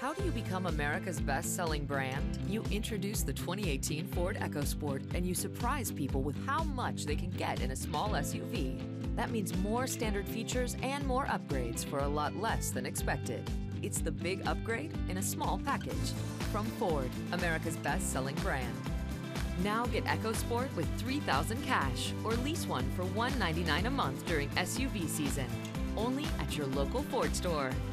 How do you become America's best-selling brand? You introduce the 2018 Ford EcoSport and you surprise people with how much they can get in a small SUV. That means more standard features and more upgrades for a lot less than expected. It's the big upgrade in a small package. From Ford, America's best-selling brand. Now get EcoSport with $3,000 cash or lease one for $199 a month during SUV season. Only at your local Ford store.